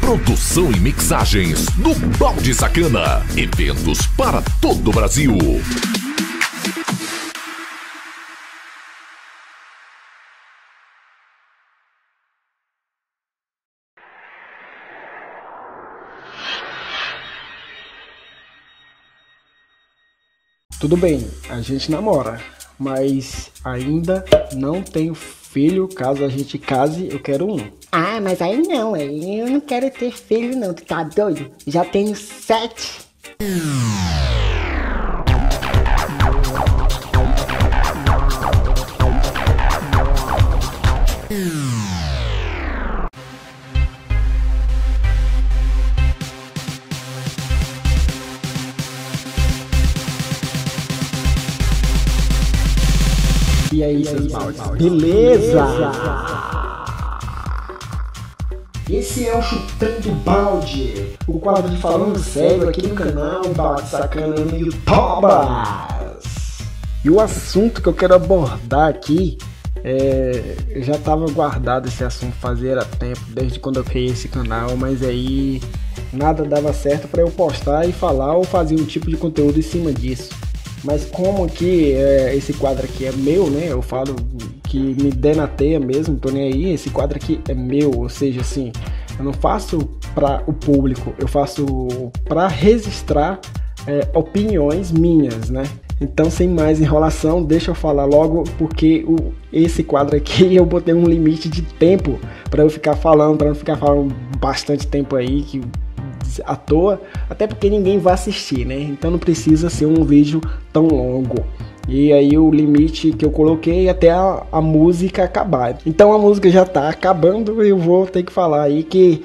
Produção e mixagens do Balde Sacana. Eventos para todo o Brasil. Tudo bem, a gente namora, mas ainda não tenho filho. Caso a gente case, eu quero um. Ah, mas aí não, eu não quero ter filho não, tu tá doido? Já tenho 7. E aí, seus baldes? Beleza? Esse é o Chutando Balde, o quadro de falando sério aqui no canal Balde Sacana no YouTube. E o assunto que eu quero abordar aqui, eu já estava guardado esse assunto fazia tempo, desde quando eu criei esse canal, mas aí nada dava certo para eu postar e falar ou fazer um tipo de conteúdo em cima disso. Mas como aqui esse quadro aqui é meu, né? Eu falo que me der na teia mesmo, tô nem aí. Esse quadro aqui é meu, ou seja, assim, eu não faço para o público, eu faço para registrar opiniões minhas, né? Então, sem mais enrolação, deixa eu falar logo, porque esse quadro aqui eu botei um limite de tempo para eu ficar falando, para não ficar falando bastante tempo aí que à toa, até porque ninguém vai assistir, né? Então não precisa ser um vídeo tão longo. E aí o limite que eu coloquei até a música acabar. Então a música já tá acabando e eu vou ter que falar aí que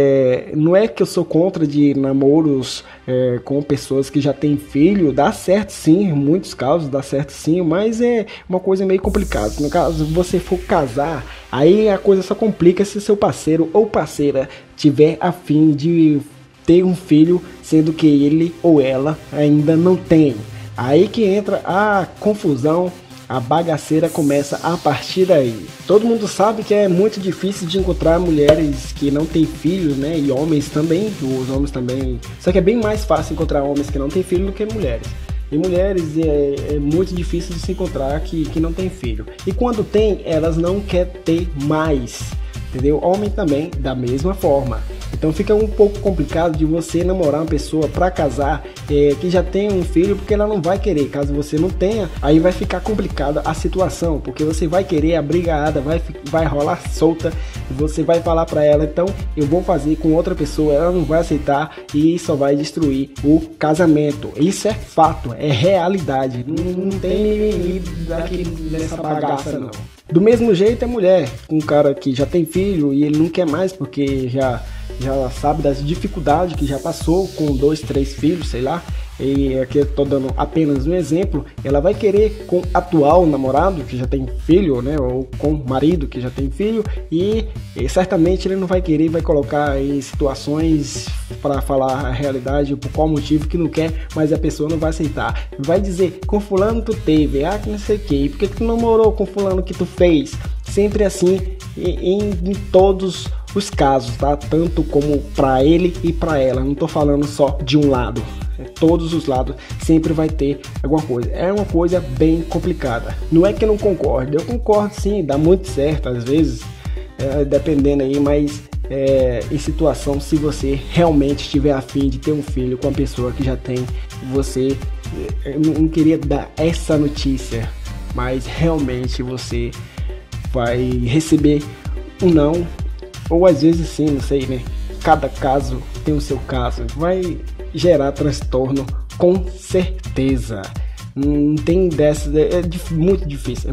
não é que eu sou contra de namoros com pessoas que já têm filho. Dá certo sim, em muitos casos dá certo sim, mas é uma coisa meio complicada. No caso, você for casar, aí a coisa só complica se seu parceiro ou parceira tiver a fim de ter um filho, sendo que ele ou ela ainda não tem. Aí que entra a confusão, a bagaceira começa a partir daí. Todo mundo sabe que é muito difícil de encontrar mulheres que não têm filhos, né? E homens também, os homens também. Só que é bem mais fácil encontrar homens que não têm filho do que mulheres. E mulheres é muito difícil de se encontrar que não tem filho. E quando tem, elas não querem ter mais. Entendeu? Homem também, da mesma forma. Então fica um pouco complicado de você namorar uma pessoa para casar que já tem um filho, porque ela não vai querer. Caso você não tenha, aí vai ficar complicada a situação, porque você vai querer a brigada, vai rolar solta, você vai falar para ela, então eu vou fazer com outra pessoa, ela não vai aceitar e só vai destruir o casamento. Isso é fato, é realidade, não tem limite aqui nessa bagaça não. Do mesmo jeito é mulher, um cara que já tem filho e ele não quer mais porque já sabe das dificuldades que já passou com 2, 3 filhos, sei lá. E aqui eu tô dando apenas um exemplo. Ela vai querer com o atual namorado que já tem filho, né? Ou com o marido que já tem filho. E certamente ele não vai querer, vai colocar em situações para falar a realidade, por qual motivo que não quer, mas a pessoa não vai aceitar. Vai dizer, com fulano tu teve, que não sei o que, por que tu namorou com fulano que tu fez? Sempre assim, em todos os casos, tá? Tanto como para ele e para ela. Não tô falando só de um lado. Todos os lados sempre vai ter alguma coisa. É uma coisa bem complicada. Não é que eu não concordo, eu concordo sim, dá muito certo às vezes, dependendo aí, mas em situação, se você realmente estiver a fim de ter um filho com uma pessoa que já tem, você, eu não queria dar essa notícia, mas realmente você vai receber um não, ou às vezes sim, não sei, né? Cada caso tem o seu caso, vai gerar transtorno com certeza. Não tem dessa, muito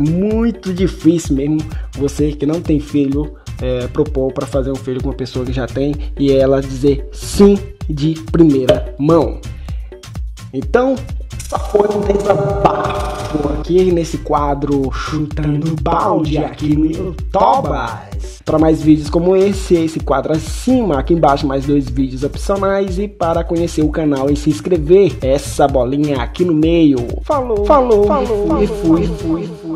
difícil mesmo você que não tem filho propor para fazer um filho com uma pessoa que já tem e ela dizer sim de primeira mão. Então, essa foi um desabafo aqui nesse quadro Chutando Balde aqui no YouTube. Para mais vídeos como esse quadro acima, aqui embaixo mais 2 vídeos opcionais e para conhecer o canal e se inscrever, essa bolinha aqui no meio. Falou, e fui.